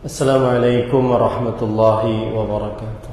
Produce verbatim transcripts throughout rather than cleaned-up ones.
Assalamualaikum warahmatullahi wabarakatuh.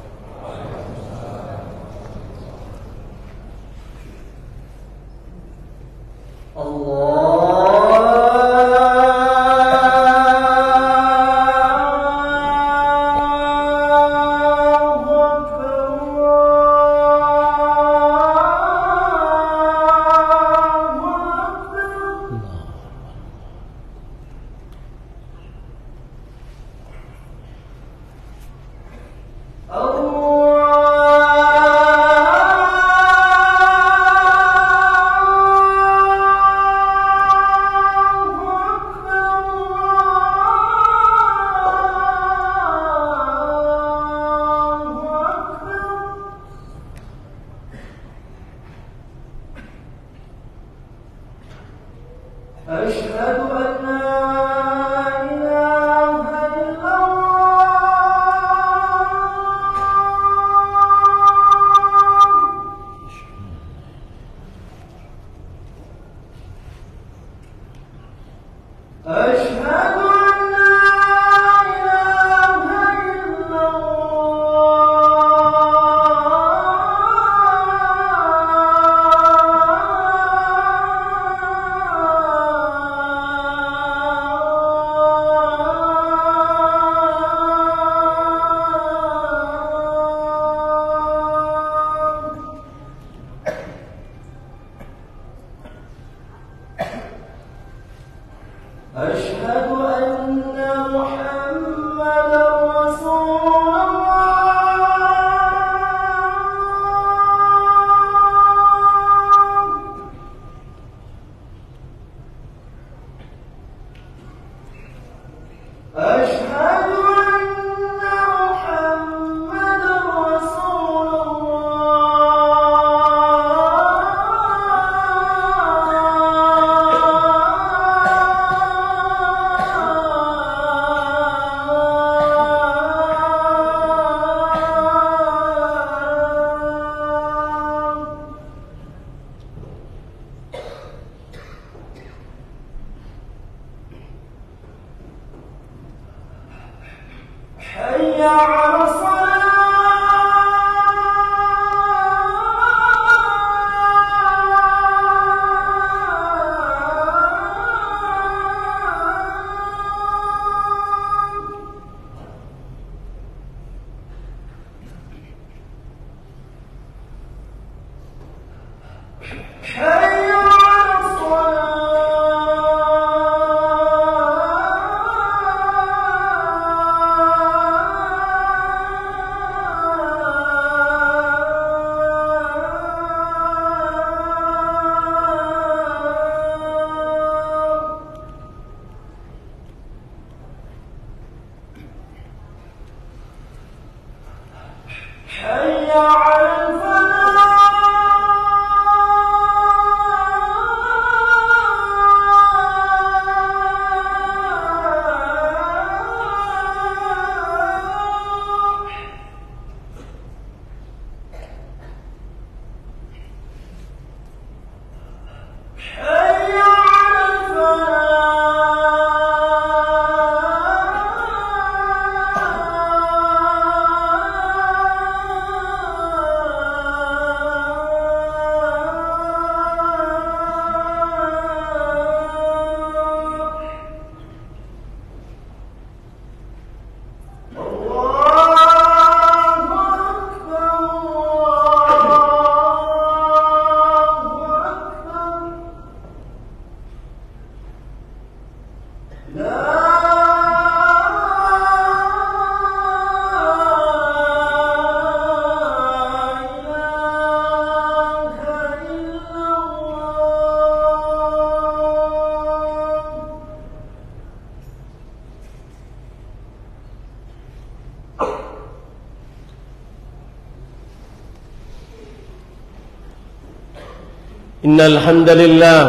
إن الحمد لله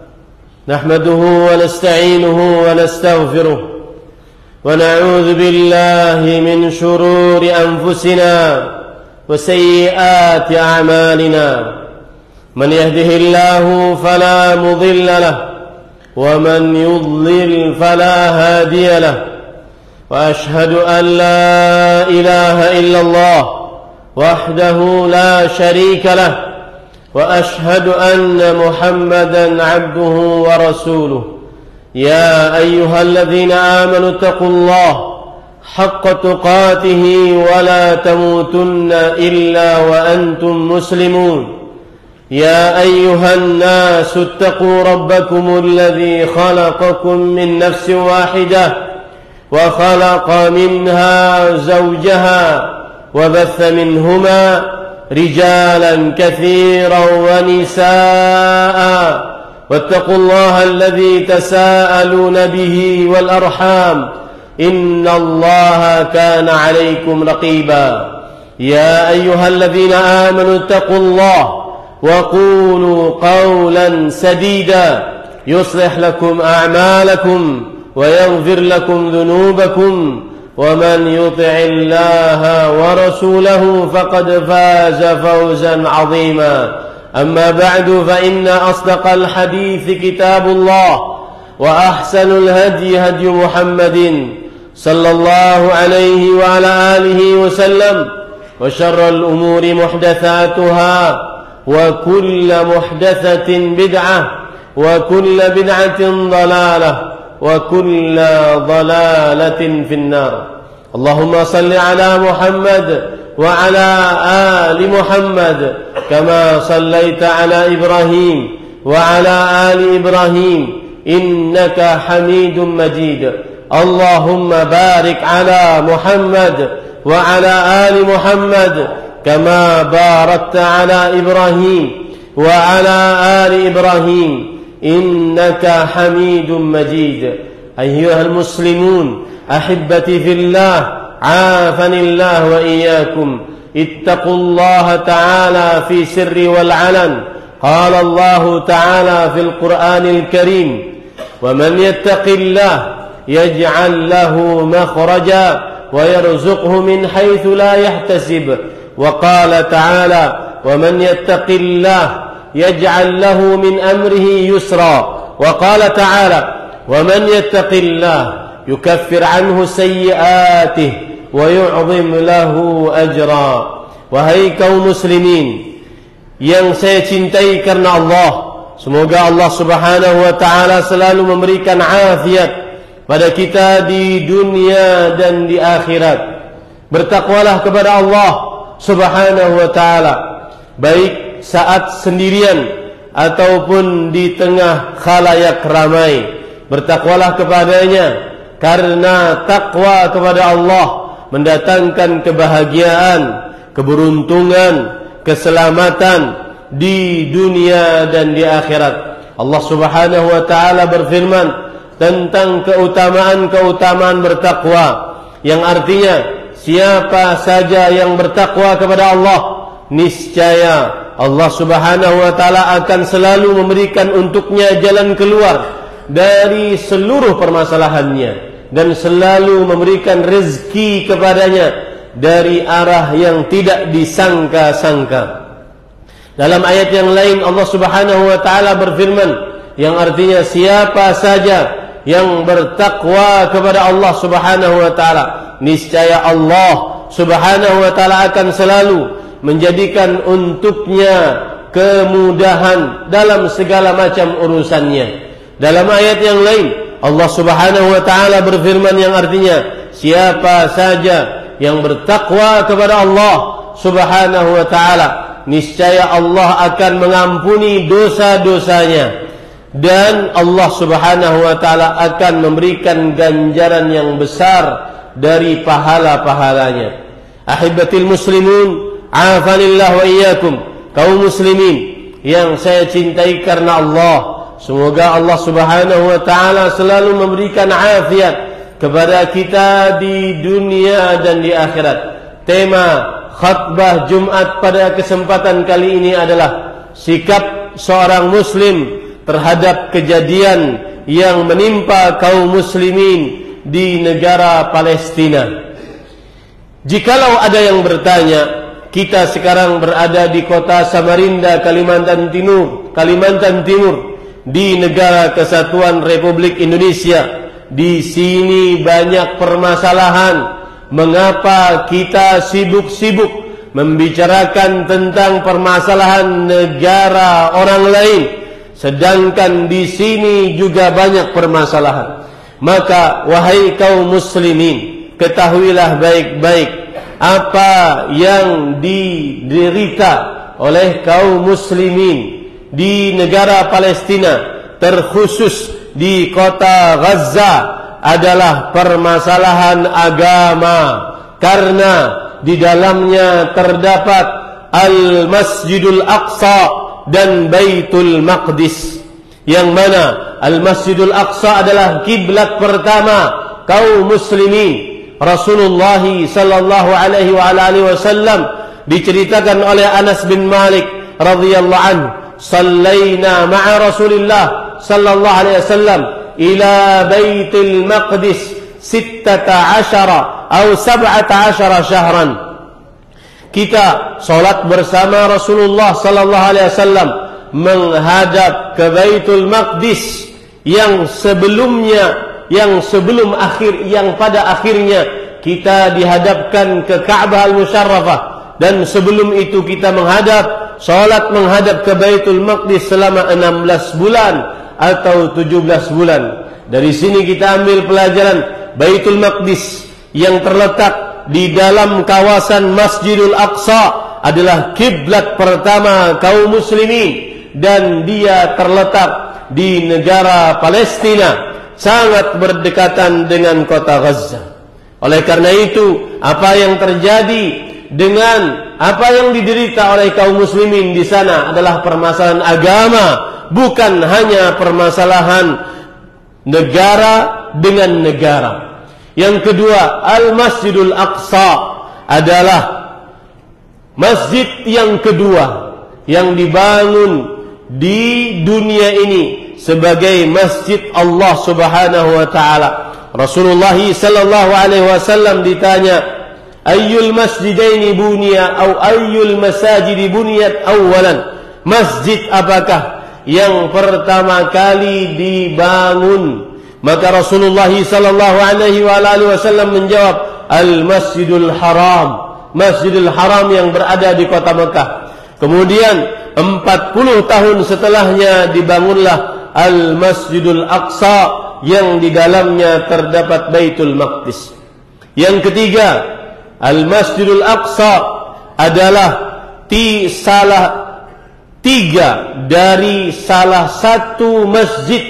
نحمده ونستعينه ونستغفره ونعوذ بالله من شرور أنفسنا وسيئات أعمالنا من يهده الله فلا مضل له ومن يضلل فلا هادي له وأشهد أن لا إله إلا الله وحده لا شريك له وأشهد أن محمدا عبده ورسوله يا أيها الذين آمنوا اتقوا الله حق تقاته ولا تموتن إلا وأنتم مسلمون يا أيها الناس اتقوا ربكم الذي خلقكم من نفس واحدة وخلق منها زوجها وبث منهما رجالا كثيرا ونساء واتقوا الله الذي تساءلون به والأرحام إن الله كان عليكم رقيبا يا أيها الذين آمنوا اتقوا الله وقولوا قولا سديدا يصلح لكم أعمالكم ويغفر لكم ذنوبكم ومن يطع الله ورسوله فقد فاز فوزا عظيما أما بعد فإن أصدق الحديث كتاب الله وأحسن الهدي هدي محمد صلى الله عليه وعلى آله وسلم وشر الأمور محدثاتها وكل محدثة بدعة وكل بدعة ضلالة وكل ضلالة في النار اللهم صل على محمد وعلى آل محمد كما صليت على إبراهيم وعلى آل إبراهيم إنك حميد مجيد اللهم بارك على محمد وعلى آل محمد كما باركت على إبراهيم وعلى آل إبراهيم إنك حميد مجيد أيها المسلمون أحبتي في الله عافني الله وإياكم اتقوا الله تعالى في سر والعلن قال الله تعالى في القرآن الكريم ومن يتق الله يجعل له مخرجا ويرزقه من حيث لا يحتسب وقال تعالى ومن يتق الله يجعل له من أمره يسرا وقال تعالى ومن يتق الله يكفر عنه سيئاته ويعظم له أجرا. Wahai kaum muslimin yang saya cintai karena Allah, semoga Allah subhanahu wa ta'ala selalu memberikan afiat pada kita di dunia dan di akhirat. Bertakwalah kepada Allah subhanahu wa ta'ala, baik saat sendirian ataupun di tengah khalayak ramai. Bertakwalah kepadanya, karena takwa kepada Allah mendatangkan kebahagiaan, keberuntungan, keselamatan di dunia dan di akhirat. Allah subhanahu wa ta'ala berfirman tentang keutamaan-keutamaan bertakwa, yang artinya siapa saja yang bertakwa kepada Allah, niscaya Allah subhanahu wa ta'ala akan selalu memberikan untuknya jalan keluar dari seluruh permasalahannya dan selalu memberikan rezeki kepadanya dari arah yang tidak disangka-sangka. Dalam ayat yang lain Allah subhanahu wa ta'ala berfirman, yang artinya siapa saja yang bertakwa kepada Allah subhanahu wa ta'ala, niscaya Allah subhanahu wa ta'ala akan selalu menjadikan untuknya kemudahan dalam segala macam urusannya. Dalam ayat yang lain Allah subhanahu wa ta'ala berfirman, yang artinya siapa saja yang bertakwa kepada Allah subhanahu wa ta'ala, niscaya Allah akan mengampuni dosa-dosanya dan Allah subhanahu wa ta'ala akan memberikan ganjaran yang besar dari pahala-pahalanya. Ahibatil muslimun, afanillah wa iyyakum, kaum muslimin yang saya cintai karena Allah, semoga Allah subhanahu wa ta'ala selalu memberikan afiat kepada kita di dunia dan di akhirat. Tema khutbah Jumat pada kesempatan kali ini adalah sikap seorang muslim terhadap kejadian yang menimpa kaum muslimin di negara Palestina. Jikalau ada yang bertanya, kita sekarang berada di kota Samarinda, Kalimantan Timur, Kalimantan Timur, di negara Kesatuan Republik Indonesia, di sini banyak permasalahan. Mengapa kita sibuk-sibuk membicarakan tentang permasalahan negara orang lain, sedangkan di sini juga banyak permasalahan? Maka wahai kaum muslimin, ketahuilah baik-baik apa yang diderita oleh kaum muslimin di negara Palestina, terkhusus di kota Gaza, adalah permasalahan agama, karena di dalamnya terdapat Al-Masjidul Aqsa dan Baitul Maqdis, yang mana Al-Masjidul Aqsa adalah kiblat pertama kaum muslimin. Rasulullah sallallahu alaihi wa alihi wasallam diceritakan oleh Anas bin Malik radhiyallahu anhu, "Sallaina ma'a Rasulillah sallallahu alaihi wasallam ila Baitul Maqdis sittata asyara atau sab'ata asyara syahran." Kita salat bersama Rasulullah sallallahu alaihi wasallam menghadap ke Baitul Maqdis yang sebelumnya, yang sebelum akhir, yang pada akhirnya kita dihadapkan ke Ka'bah Al-Musyarrafah, dan sebelum itu kita menghadap, salat menghadap ke Baitul Maqdis selama enam belas bulan atau tujuh belas bulan. Dari sini kita ambil pelajaran, Baitul Maqdis yang terletak di dalam kawasan Masjidul Aqsa adalah kiblat pertama kaum muslimin, dan dia terletak di negara Palestina, sangat berdekatan dengan kota Gaza. Oleh karena itu, apa yang terjadi dengan apa yang diderita oleh kaum muslimin di sana adalah permasalahan agama, bukan hanya permasalahan negara dengan negara. Yang kedua, Al-Masjidul Aqsa adalah masjid yang kedua yang dibangun di dunia ini sebagai masjid Allah Subhanahu wa taala. Rasulullah sallallahu alaihi wasallam ditanya, "Ayyul masjidaini buniya atau ayyul masajidi buniyat awalan?" Masjid apakah yang pertama kali dibangun? Maka Rasulullah sallallahu alaihi wasallam menjawab, "Al-Masjidul Haram." Masjidil Haram yang berada di kota Mekah. Kemudian empat puluh tahun setelahnya dibangunlah Al-Masjidul Aqsa yang di dalamnya terdapat Baitul Maqdis. Yang ketiga, Al-Masjidul Aqsa adalah ti salah tiga dari salah satu masjid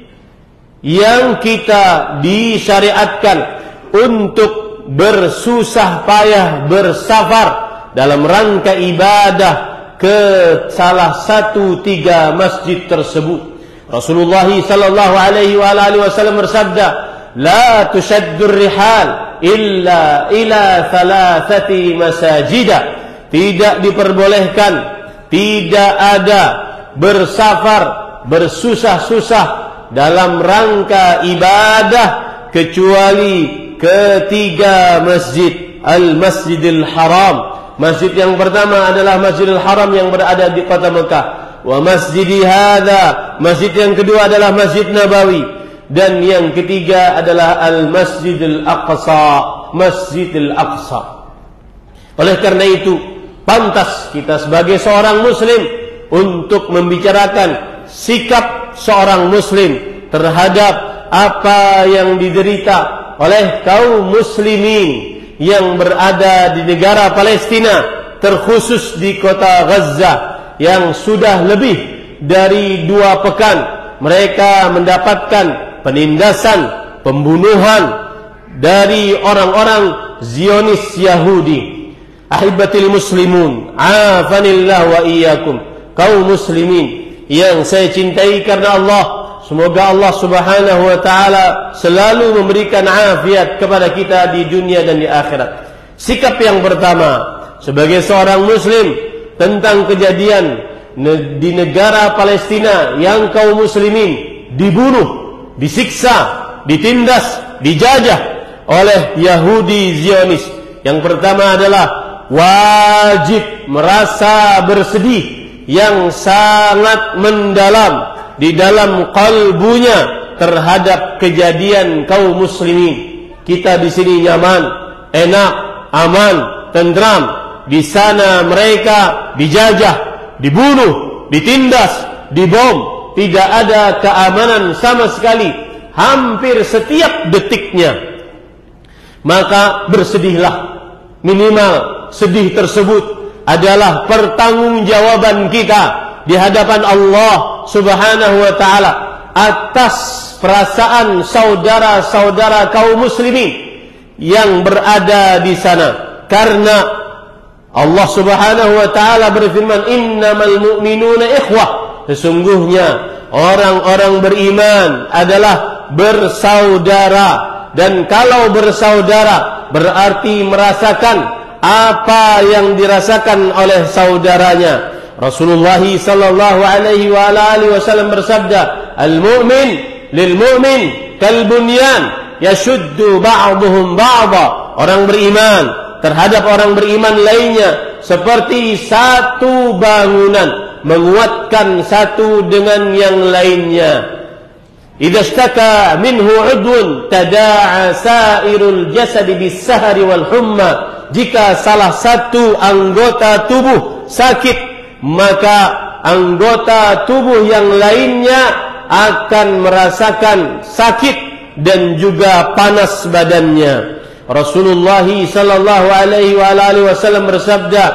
yang kita disyariatkan untuk bersusah payah bersafar dalam rangka ibadah ke salah satu tiga masjid tersebut. Rasulullah sallallahu alaihi wa alihi wasallam bersabda, "La tushaddur rihal illa ila thalathati masajida." Tidak diperbolehkan, tidak ada bersafar, bersusah-susah dalam rangka ibadah kecuali ketiga masjid. Al-Masjidil Haram. Masjid yang pertama adalah Masjidil Haram yang berada di kota Mekah. Wa masjidi hadza, masjid yang kedua adalah Masjid Nabawi, dan yang ketiga adalah Al-Masjidil Aqsa, Masjidil Aqsa. Oleh karena itu, pantas kita sebagai seorang muslim untuk membicarakan sikap seorang muslim terhadap apa yang diderita oleh kaum muslimin yang berada di negara Palestina, terkhusus di kota Gaza, yang sudah lebih dari dua pekan mereka mendapatkan penindasan, pembunuhan dari orang-orang Zionis Yahudi. Ahibatil muslimun, afanillah wa iyyakum, kaum muslimin yang saya cintai karena Allah, semoga Allah Subhanahu wa taala selalu memberikan afiat kepada kita di dunia dan di akhirat. Sikap yang pertama sebagai seorang muslim tentang kejadian di negara Palestina yang kaum muslimin dibunuh, disiksa, ditindas, dijajah oleh Yahudi Zionis. Yang pertama adalah wajib merasa bersedih yang sangat mendalam di dalam kalbunya terhadap kejadian kaum muslimin. Kita di sini nyaman, enak, aman, tentram. Di sana mereka dijajah, dibunuh, ditindas, dibom. Tidak ada keamanan sama sekali, hampir setiap detiknya. Maka bersedihlah. Minimal sedih tersebut adalah pertanggungjawaban kita di hadapan Allah Subhanahu wa ta'ala atas perasaan saudara-saudara kaum muslimin yang berada di sana. Karena Allah Subhanahu wa ta'ala berfirman, innamal mu'minuna ikhwah. Sesungguhnya orang-orang beriman adalah bersaudara. Dan kalau bersaudara berarti merasakan apa yang dirasakan oleh saudaranya. Rasulullah sallallahu alaihi wa alihi wasallam bersabda, al-mu'min lil mu'min kal bunyan yashuddu ba'dhum ba'dha. Orang beriman terhadap orang beriman lainnya seperti satu bangunan, menguatkan satu dengan yang lainnya. Idza ishtaka minhu 'udwun tada'a sa'irul jasad bis-sahari wal humma. Jika salah satu anggota tubuh sakit, maka anggota tubuh yang lainnya akan merasakan sakit dan juga panas badannya. Rasulullah sallallahu alaihi wa alihi wasallam bersabda,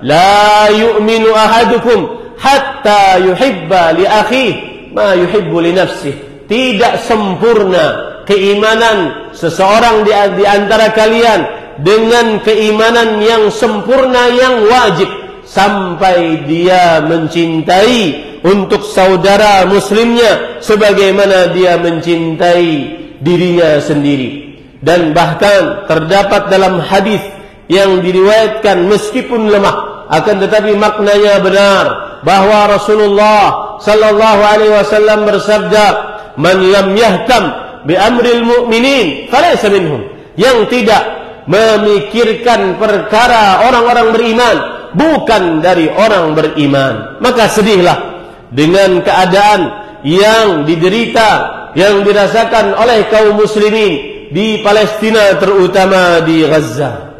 la yu'minu ahadukum hatta yuhibba li akhihi ma yuhibbu li nafsihi. Tidak sempurna keimanan seseorang di, di antara kalian dengan keimanan yang sempurna, yang wajib, sampai dia mencintai untuk saudara muslimnya sebagaimana dia mencintai dirinya sendiri. Dan bahkan terdapat dalam hadis yang diriwayatkan meskipun lemah, akan tetapi maknanya benar, bahwa Rasulullah sallallahu alaihi wasallam bersabda, man lam yahtam bi amril mu'minin falaysa minhum. Yang tidak memikirkan perkara orang-orang beriman bukan dari orang beriman. Maka sedihlah dengan keadaan yang diderita, yang dirasakan oleh kaum muslimin di Palestina, terutama di Gaza.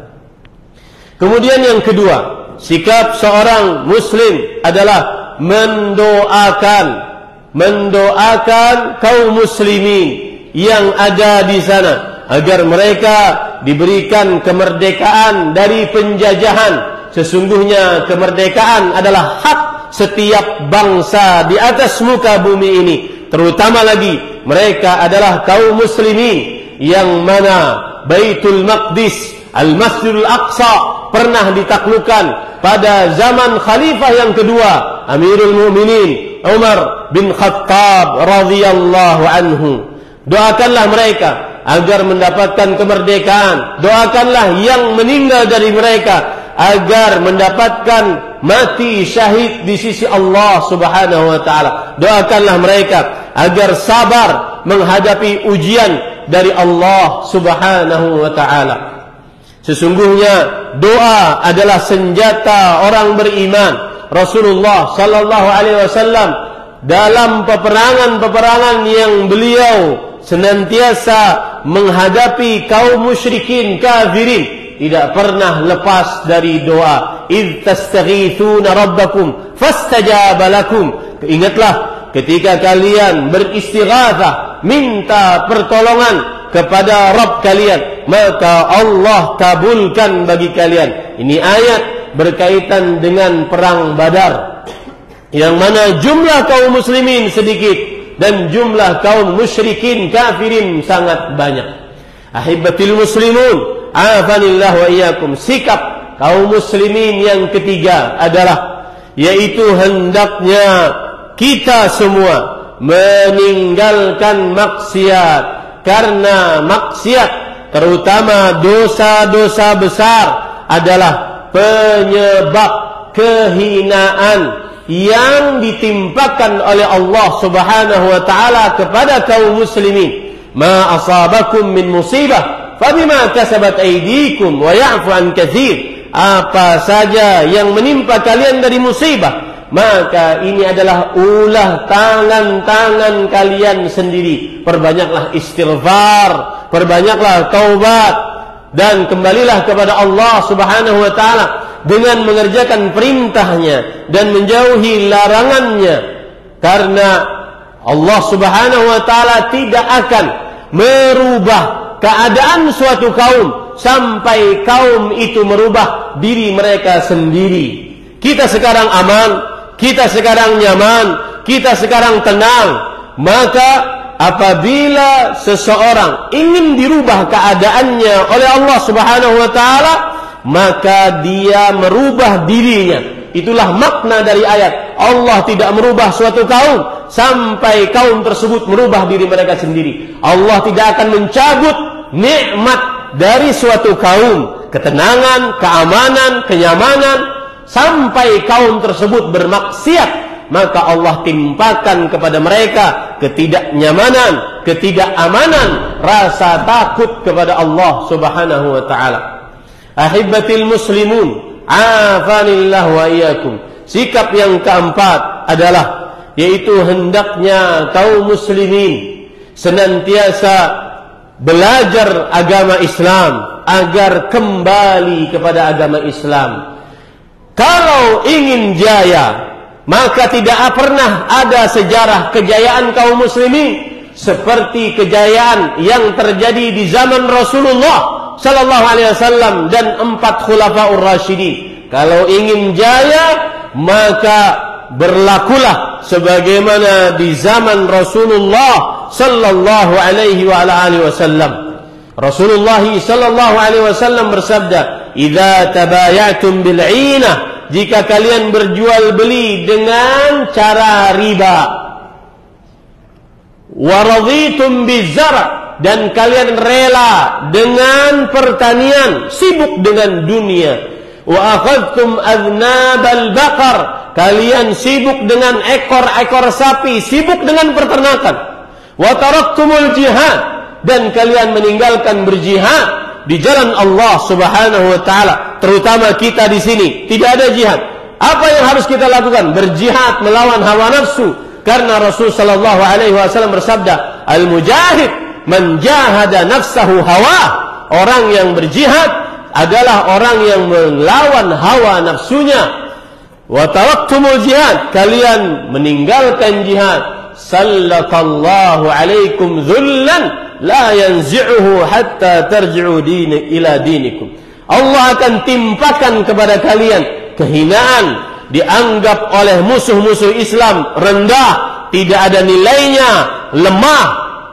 Kemudian yang kedua, sikap seorang muslim adalah mendoakan mendoakan kaum muslimin yang ada di sana agar mereka diberikan kemerdekaan dari penjajahan. Sesungguhnya kemerdekaan adalah hak setiap bangsa di atas muka bumi ini. Terutama lagi mereka adalah kaum muslimin yang mana Baitul Maqdis, Al-Masjidul Aqsa pernah ditaklukkan pada zaman khalifah yang kedua, Amirul Mukminin Umar bin Khattab radhiyallahu anhu. Doakanlah mereka agar mendapatkan kemerdekaan. Doakanlah yang meninggal dari mereka agar mendapatkan mati syahid di sisi Allah Subhanahu wa taala. Doakanlah mereka agar sabar menghadapi ujian dari Allah Subhanahu wa taala. Sesungguhnya doa adalah senjata orang beriman. Rasulullah sallallahu alaihi wasallam dalam peperangan-peperangan yang beliau senantiasa menghadapi kaum musyrikin kafirin, tidak pernah lepas dari doa. Idz tastaghithuna rabbakum fastajaba lakum. Ingatlah ketika kalian beristighatsah, minta pertolongan kepada Rabb kalian, maka Allah kabulkan bagi kalian. Ini ayat berkaitan dengan perang Badar, yang mana jumlah kaum muslimin sedikit dan jumlah kaum musyrikin kafirin sangat banyak. Ahibbatil muslimun, afanillah wa iyyakum. Sikap kaum muslimin yang ketiga adalah, yaitu hendaknya kita semua meninggalkan maksiat, karena maksiat terutama dosa-dosa besar adalah penyebab kehinaan yang ditimpakan oleh Allah Subhanahu wa taala kepada kaum muslimin. Ma asabakum min musibah fabima kasabat aydikum wa ya'fu an katsir. Apa saja yang menimpa kalian dari musibah, maka ini adalah ulah tangan-tangan kalian sendiri. Perbanyaklah istighfar, perbanyaklah taubat, dan kembalilah kepada Allah Subhanahu wa ta'ala dengan mengerjakan perintahnya dan menjauhi larangannya. Karena Allah Subhanahu wa ta'ala tidak akan merubah keadaan suatu kaum sampai kaum itu merubah diri mereka sendiri. Kita sekarang aman, kita sekarang nyaman, kita sekarang tenang. Maka apabila seseorang ingin dirubah keadaannya oleh Allah Subhanahu wa ta'ala, maka dia merubah dirinya. Itulah makna dari ayat. Allah tidak merubah suatu kaum sampai kaum tersebut merubah diri mereka sendiri. Allah tidak akan mencabut nikmat dari suatu kaum, ketenangan, keamanan, kenyamanan, sampai kaum tersebut bermaksiat. Maka Allah timpakan kepada mereka ketidaknyamanan, ketidakamanan, rasa takut kepada Allah Subhanahu wa ta'ala. Ahibbatil muslimun, afanillah wa iyyakum. Sikap yang keempat adalah, yaitu hendaknya kaum muslimin senantiasa belajar agama Islam agar kembali kepada agama Islam. Kalau ingin jaya, maka tidak pernah ada sejarah kejayaan kaum muslimin seperti kejayaan yang terjadi di zaman Rasulullah sallallahu alaihi wasallam dan empat khulafaur rasyidin. Kalau ingin jaya, maka berlakulah sebagaimana di zaman Rasulullah sallallahu alaihi wa alihi wasallam. Rasulullah sallallahu alaihi wasallam bersabda, "Idza tabayatum bil 'inah," jika kalian berjual beli dengan cara riba, "wa raditum bizar'," dan kalian rela dengan pertanian, sibuk dengan dunia, "wa akhadtum adnabal baqar," kalian sibuk dengan ekor-ekor sapi, sibuk dengan peternakan, "wa taraktumul jihad," dan kalian meninggalkan berjihad di jalan Allah Subhanahu wa ta'ala. Terutama kita di sini tidak ada jihad. Apa yang harus kita lakukan? Berjihad melawan hawa nafsu. Karena Rasul sallallahu alaihi wasallam bersabda, "Al-mujahid man jahada nafsahu hawa." Orang yang berjihad adalah orang yang melawan hawa nafsunya. "Wa taraktumul jihad," kalian meninggalkan jihad, "sallatallahu alaikum dhullan la yanzi'uhu hatta tarji'u dini ila dinikum." Allah akan timpakan kepada kalian kehinaan, dianggap oleh musuh-musuh Islam rendah, tidak ada nilainya, lemah,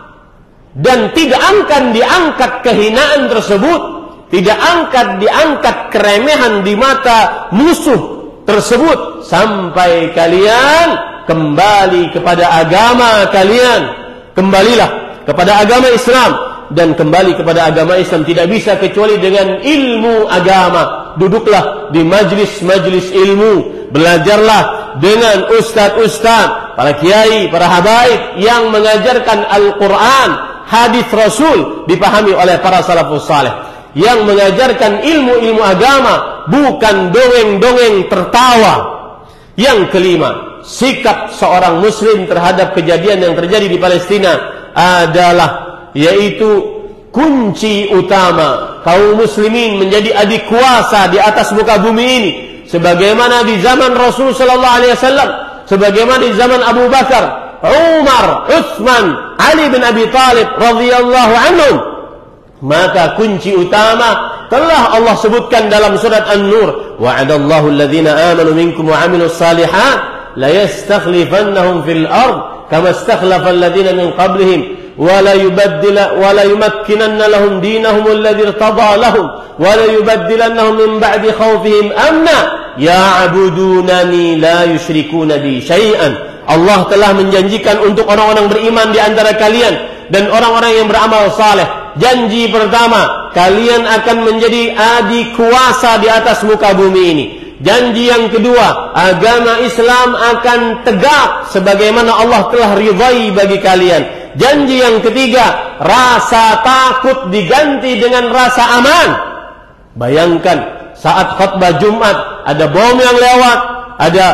dan tidak akan diangkat kehinaan tersebut, tidak angkat diangkat keremehan di mata musuh tersebut sampai kalian kembali kepada agama kalian. Kembalilah kepada agama Islam, dan kembali kepada agama Islam tidak bisa kecuali dengan ilmu agama. Duduklah di majlis-majlis ilmu, belajarlah dengan ustaz-ustaz, para kiai, para habaib yang mengajarkan Al-Quran, hadis Rasul dipahami oleh para salafus saleh, yang mengajarkan ilmu-ilmu agama, bukan dongeng-dongeng tertawa. Yang kelima, sikap seorang muslim terhadap kejadian yang terjadi di Palestina adalah, yaitu kunci utama kaum muslimin menjadi adik kuasa di atas muka bumi ini, sebagaimana di zaman Rasul sallallahu alaihi wasallam, sebagaimana di zaman Abu Bakar, Umar, Utsman, Ali bin Abi Thalib radhiyallahu anhum. Maka kunci utama telah Allah sebutkan dalam surat An-Nur, "Wa'adallahu alladhina amanu minkum wa 'amilus salihat la yastakhlifannahum fil ard kama istakhlafa alladhina min qablihim ولا يبدل ولا يمكنن لهم دينهم الذي ارتضى لهم ولا يبدلنهم من بعد خوفهم أمنا يعبدونني لا يشركون بي شيئا." Allah telah menjanjikan untuk orang-orang beriman di antara kalian dan orang-orang yang beramal saleh. Janji pertama, kalian akan menjadi adik kuasa di atas muka bumi ini. Janji yang kedua, agama Islam akan tegak sebagaimana Allah telah ridhai bagi kalian. Janji yang ketiga, rasa takut diganti dengan rasa aman. Bayangkan saat khutbah Jumat, ada bom yang lewat, ada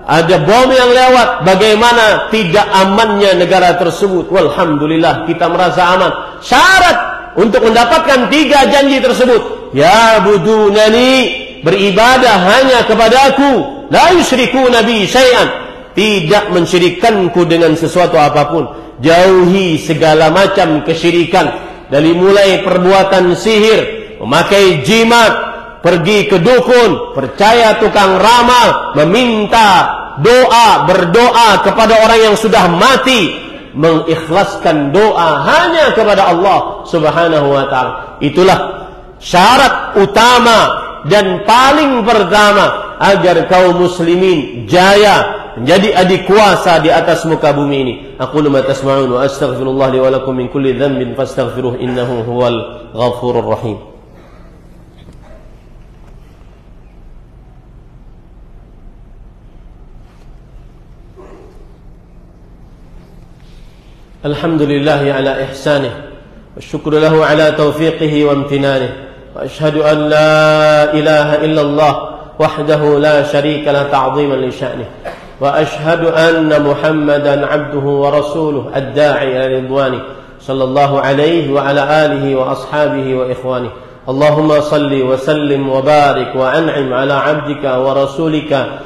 ada bom yang lewat, bagaimana tidak amannya negara tersebut? Walhamdulillah kita merasa aman. Syarat untuk mendapatkan tiga janji tersebut, ya budunani, beribadah hanya kepadaku, la yusyrikuna bi syai'an, tidak mensyirikkanku dengan sesuatu apapun, jauhi segala macam kesyirikan, dari mulai perbuatan sihir, memakai jimat, pergi ke dukun, percaya tukang ramal, meminta doa, berdoa kepada orang yang sudah mati, mengikhlaskan doa hanya kepada Allah Subhanahu wa ta'ala. Itulah syarat utama dan paling pertama agar kaum muslimin jaya menjadi adik kuasa di atas muka bumi ini. Aqulu ma tasma'un wa astaghfirullah li wa lakum min kulli dhanbin fastaghfiruh innahu huwal ghafurur rahim. Alhamdulillah ala ihsanih, wasyukru lahu ala taufiqihi wa amtinanih, wa ashhadu an la ilaha illallah wahdahu la syarika la ta'ziman li sya'nih, wa ashhadu anna Muhammadan abduhu wa rasuluh ad-da'i ila ridwanih, sallallahu alaihi wa ala alihi wa ashabihi wa ikhwanih. Allahumma salli wa sallim wa barik wa an'im ala abdika wa rasulika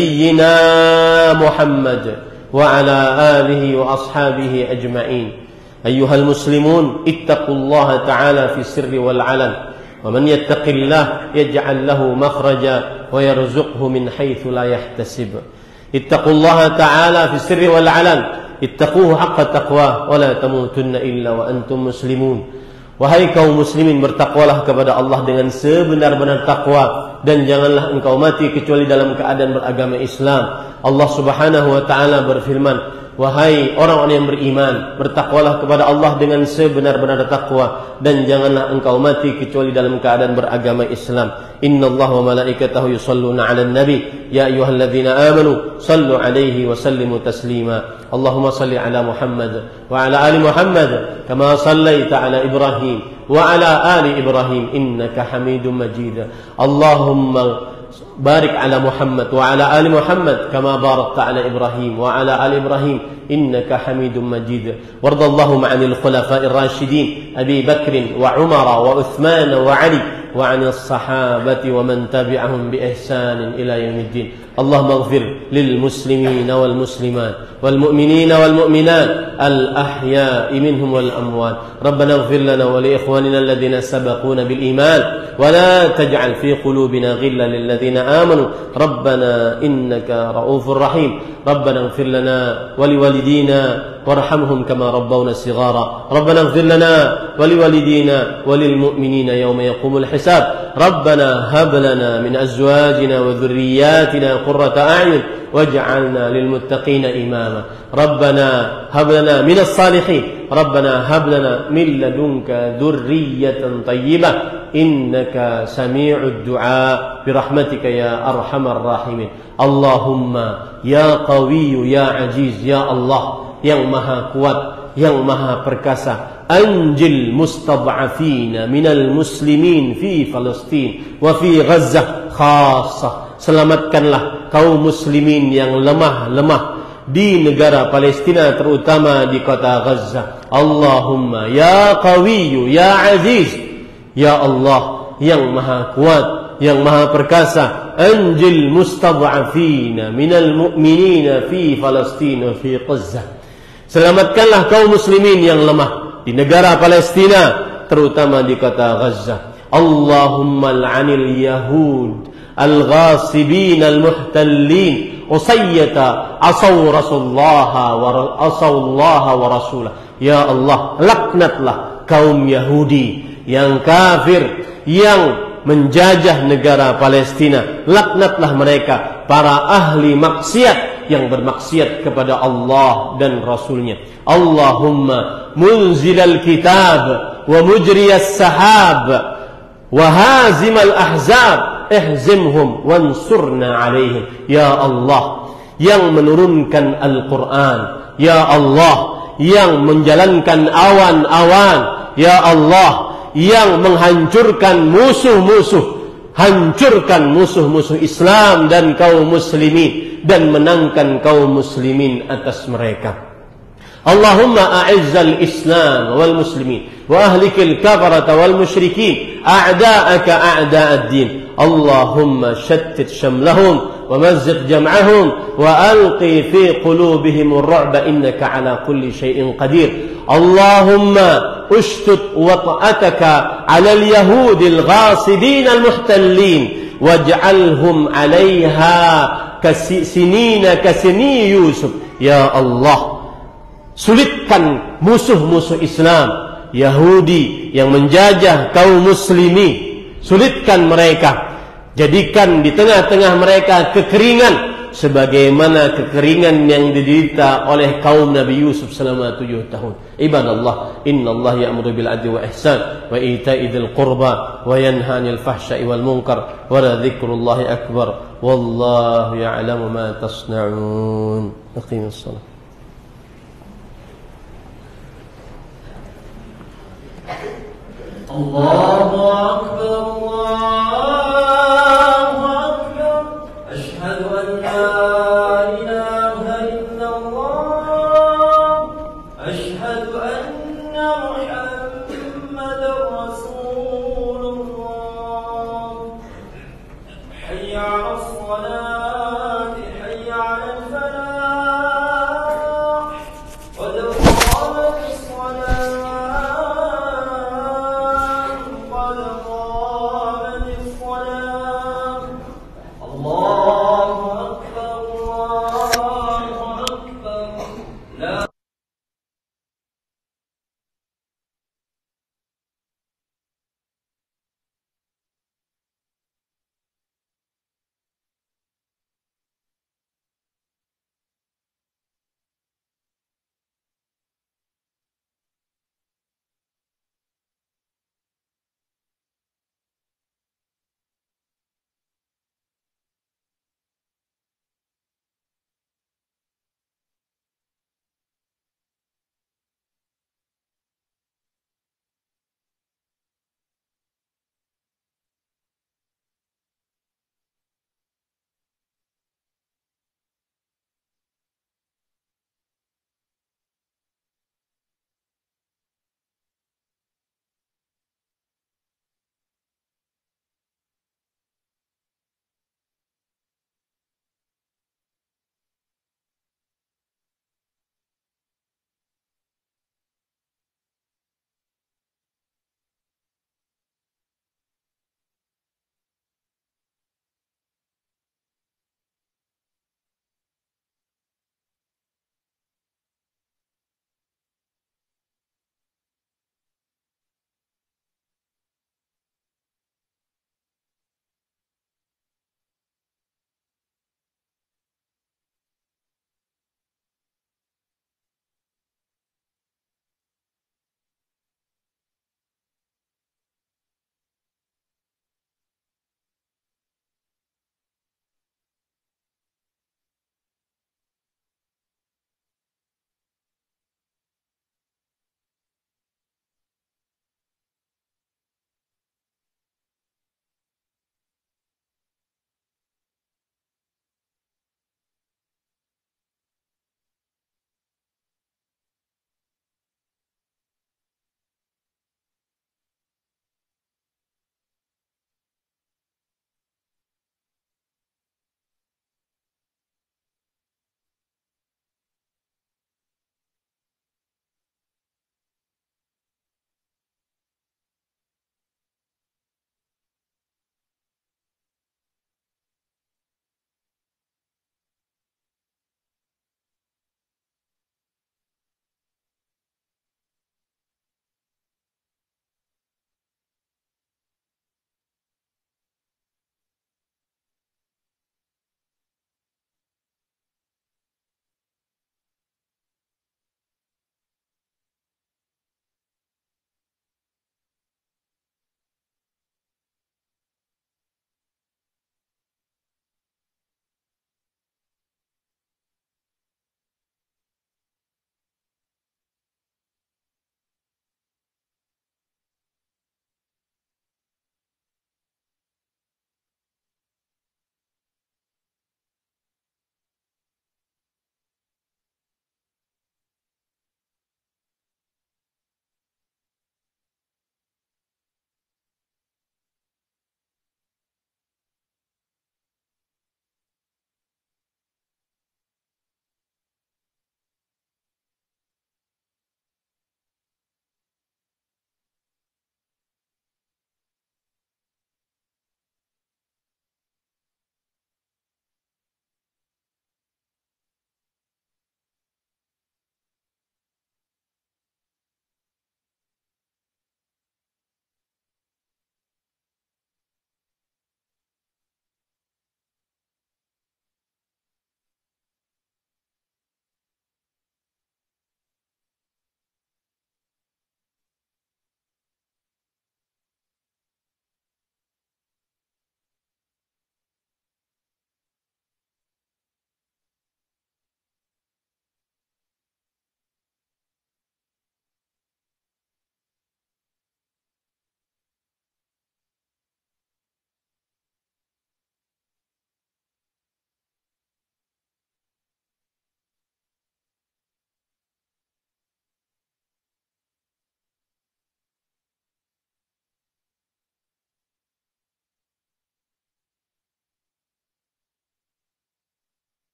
nabiyyina Muhammad وعلى آله وأصحابه أجمعين. أيها المسلمون اتقوا الله تعالى في السر والعلن، ومن يتق الله يجعل له مخرجا ويرزقه من حيث لا يحتسب. اتقوا الله تعالى في السر والعلن، اتقوه حق تقواه ولا تموتن إلا وأنتم مسلمون. Wahai kaum muslimin, bertakwalah kepada Allah dengan sebenar-benar takwa, dan janganlah engkau mati kecuali dalam keadaan beragama Islam. Allah Subhanahu wa ta'ala berfirman, wahai orang-orang yang beriman, bertakwalah kepada Allah dengan sebenar-benar takwa, dan janganlah engkau mati kecuali dalam keadaan beragama Islam. Innallaha wa malaikatahu yusalluna 'alan nabi ya ayyuhalladzina amanu sallu 'alaihi wa sallimu taslima. Allahumma salli ala Muhammad wa ala ali Muhammad kama sallaita ala Ibrahim wa ala ali Ibrahim innaka Hamidum Majid. Allahumma barik ala Muhammad wa ala ali Muhammad kama barakta ala Ibrahim wa ala ali Ibrahim innaka Hamidum Majid. Wardallahu 'anil khulafa'ir rasyidin Abi Bakr wa Umar wa Uthman wa Ali wa 'anil sahabati wa man tabi'ahum bi ihsan ila yaumiddin. Allahumma ighfir lil muslimin wal muslimat wal mu'minin wal mu'minat al ahya'i minhum wal amwat. Rabbana ighfir lana wa li ikhwanina alladhina sabaquna bil iman wa la taj'al fi qulubina ghillan lil ladzina amanu rabbana innaka ra'ufur rahim. Rabbana ighfir lana wa li walidina warhamhum kama rabbawna shighara. Rabbana ighfir lana wa li walidina wa lil mu'minina yawma yaqumul hisab. Rabbana hab lana min azwajina wa dhurriyyatina qurrata a'yun waj'alna lil muttaqina imama. Rabbana hab lana minas salihin. Rabbana hab lana min ladunka dhurriyyatan thayyibah innaka sami'ud du'a birahmatika ya arhamar rahimin. Allahumma ya qawiyyu ya aziz ya Allah yang maha kuat, yang maha perkasa, anjil mustad'afina minal muslimin fi Palestin wa fi Gaza khassah. Selamatkanlah kaum muslimin yang lemah-lemah di negara Palestina, terutama di kota Gaza. Allahumma ya qawiyyu ya aziz ya Allah yang maha kuat, yang maha perkasa, anjil mustad'afina minal mu'minina fi Palestin wa fi Gaza. Selamatkanlah kaum muslimin yang lemah di negara Palestina, terutama di kota Gaza. Allahumma al'anil yahud al-ghasibin al-muhtallin usayyata asaw rasulullah wa asallah wa rasulah. Ya Allah, laknatlah kaum Yahudi yang kafir yang menjajah negara Palestina. Laknatlah mereka, para ahli maksiat yang bermaksiat kepada Allah dan Rasulnya. Allahumma munzilal kitab wa mujriyas sahab wa hazimal ahzab ihzimhum wansurna alaihim. Ya Allah yang menurunkan Al-Quran, Ya Allah yang menjalankan awan-awan, Ya Allah yang menghancurkan musuh-musuh, hancurkan musuh-musuh Islam dan kaum muslimin dan menangkan kaum muslimin atas mereka. Allahumma a'izzal Islam wal muslimin wa ahlikil kafarata wal musyrikin a'da'aka a'da'ad din. Allahumma shattit shamlahum wa mazziq jam'ahum wa alqi fi qulubihim ar-ru'ba innaka ala kulli shay'in qadir. Allahumma ushtut wata'ataka 'ala al-yahudil ghasibin al-muhtallin waj'alhum 'alayha kasinina kasini Yusuf. Ya Allah, sulitkan musuh-musuh Islam, Yahudi yang menjajah kaum muslimin. Sulitkan mereka, jadikan di tengah-tengah mereka kekeringan sebagaimana kekeringan yang diderita oleh kaum Nabi Yusuf selama tujuh tahun. Ibadallah, innallaha ya'muru bil 'adli wa ihsan wa ita'i dzil qurba wa yanha 'anil fahsya'i wal munkar wa la dzikrullahi akbar wallahu ya'lamu ma tasna'un. Aqimus shalah. Allahu akbar, Allahu akbar, asyhadu an la